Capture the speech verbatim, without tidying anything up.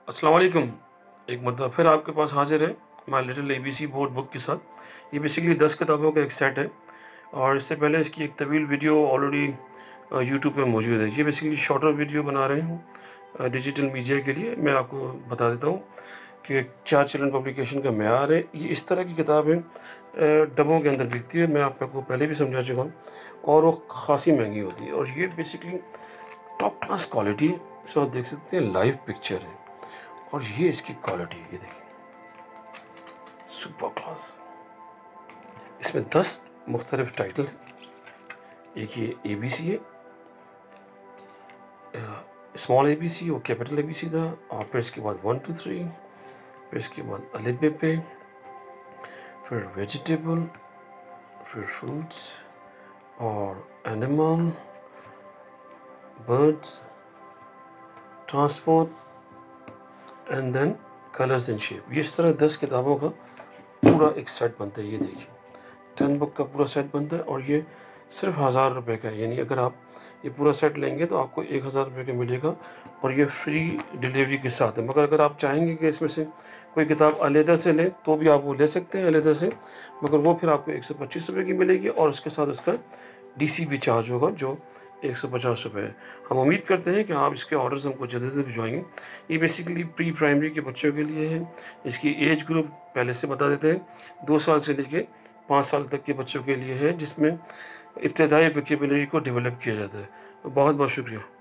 अस्सलाम वालेकुम। एक मतलब फिर आपके पास हाजिर है my little ABC board book के साथ। ये बेसिकली दस किताबों का एक सेट है और इससे पहले इसकी एक तवील वीडियो ऑलरेडी यूट्यूब पे मौजूद है। ये बेसिकली शॉर्टर वीडियो बना रहे हूँ डिजिटल मीडिया के लिए। मैं आपको बता देता हूँ कि चार चिल्ड्रन पब्लिकेशन का मेयार है। ये इस तरह की किताबें डब्बों के अंदर बिकती है, मैं आपको पहले भी समझा चुका हूँ, और वो खासी महंगी होती है। और ये बेसिकली टॉप क्लास क्वालिटी है। इसमें आप देख सकते हैं लाइव पिक्चर है और ये इसकी क्वालिटी, ये देखिए सुपर क्लास। इसमें दस मुख्तलिफ टाइटल हैं। एक ये ए बी सी है, स्मॉल ए बी सी और कैपिटल ए बी सी था, और फिर इसके बाद वन टू थ्री, फिर इसके बाद अलिफ पे, फिर वेजिटेबल, फिर फ्रूट्स और animal, birds, transport and then colours and shape. ये इस तरह दस किताबों का पूरा एक सेट बनता है। ये देखिए टेन बुक का पूरा सेट बनता है और ये सिर्फ हज़ार रुपये का है। यानी अगर आप ये पूरा सेट लेंगे तो आपको एक हज़ार रुपये का मिलेगा और ये फ्री डिलीवरी के साथ है। मगर अगर आप चाहेंगे कि इसमें से कोई किताब अलहदा से लें तो भी आप वो ले सकते हैं अलहदा से, मगर वो फिर आपको एक सौ पच्चीस रुपये की मिलेगी और उसके साथ उसका डी सी भी चार्ज होगा जो एक सौ पचास रुपये है। हम उम्मीद करते हैं कि आप इसके ऑर्डर्स हमको जल्दी से भिजवाएंगे। ये बेसिकली प्री प्राइमरी के बच्चों के लिए है। इसकी एज ग्रुप पहले से बता देते हैं, दो साल से लेके पाँच साल तक के बच्चों के लिए है, जिसमें इब्तदाई वोकैबुलरी को डेवलप किया जाता है। बहुत बहुत शुक्रिया।